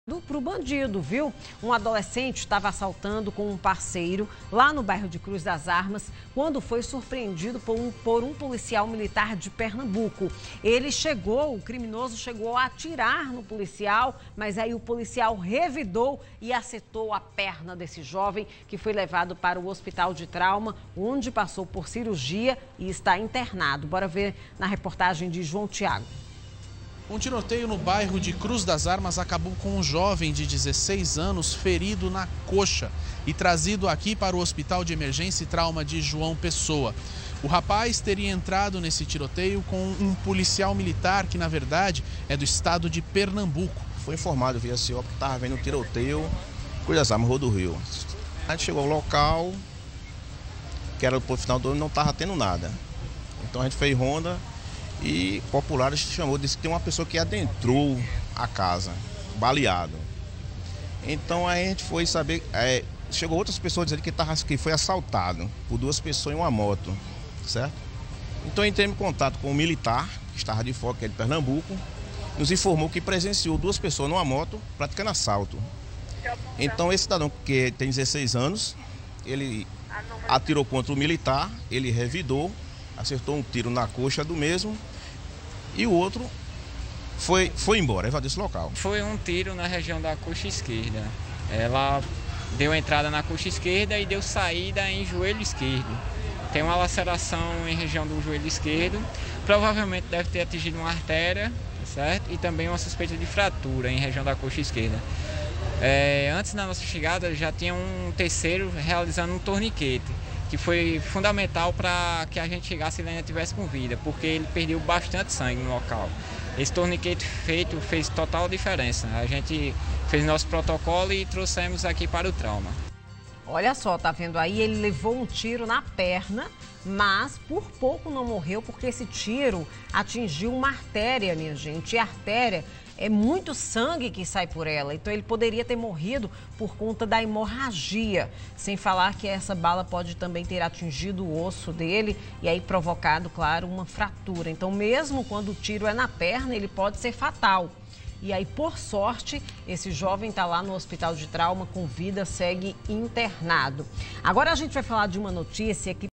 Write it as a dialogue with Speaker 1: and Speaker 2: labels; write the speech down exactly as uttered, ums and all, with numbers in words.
Speaker 1: Para o bandido, viu? Um adolescente estava assaltando com um parceiro lá no bairro de Cruz das Armas quando foi surpreendido por um, por um policial militar de Pernambuco. Ele chegou, o criminoso chegou a atirar no policial, mas aí o policial revidou e acertou a perna desse jovem, que foi levado para o hospital de trauma, onde passou por cirurgia e está internado. Bora ver na reportagem de João Tiago.
Speaker 2: Um tiroteio no bairro de Cruz das Armas acabou com um jovem de dezesseis anos ferido na coxa e trazido aqui para o Hospital de Emergência e Trauma de João Pessoa. O rapaz teria entrado nesse tiroteio com um policial militar que, na verdade, é do estado de Pernambuco.
Speaker 3: Foi informado via C I O que estava vendo um tiroteio em Cruz das Armas, Rua do Rio. A gente chegou ao local, que era o final do ano, não estava tendo nada. Então a gente fez ronda. E populares chamou, disse que tem uma pessoa que adentrou a casa, baleado. Então aí a gente foi saber, é, chegou outras pessoas dizendo que, tava, que foi assaltado por duas pessoas em uma moto, certo? Então entramos em contato com o militar, que estava de fora, que é de Pernambuco, nos informou que presenciou duas pessoas numa moto praticando assalto. Então esse cidadão, que tem dezesseis anos, ele atirou contra o militar, ele revidou, acertou um tiro na coxa do mesmo e o outro foi, foi embora, evadiu esse local.
Speaker 4: Foi um tiro na região da coxa esquerda. Ela deu entrada na coxa esquerda e deu saída em joelho esquerdo. Tem uma laceração em região do joelho esquerdo. Provavelmente deve ter atingido uma artéria, certo? E também uma suspeita de fratura em região da coxa esquerda. É, antes da nossa chegada já tinha um terceiro realizando um torniquete, que foi fundamental para que a gente chegasse e ele ainda estivesse com vida, porque ele perdeu bastante sangue no local. Esse torniquete feito fez total diferença. A gente fez nosso protocolo e trouxemos aqui para o trauma.
Speaker 1: Olha só, tá vendo aí? Ele levou um tiro na perna, mas por pouco não morreu, porque esse tiro atingiu uma artéria, minha gente. E a artéria é muito sangue que sai por ela, então ele poderia ter morrido por conta da hemorragia. Sem falar que essa bala pode também ter atingido o osso dele e aí provocado, claro, uma fratura. Então, mesmo quando o tiro é na perna, ele pode ser fatal. E aí, por sorte, esse jovem está lá no hospital de trauma com vida, segue internado. Agora a gente vai falar de uma notícia que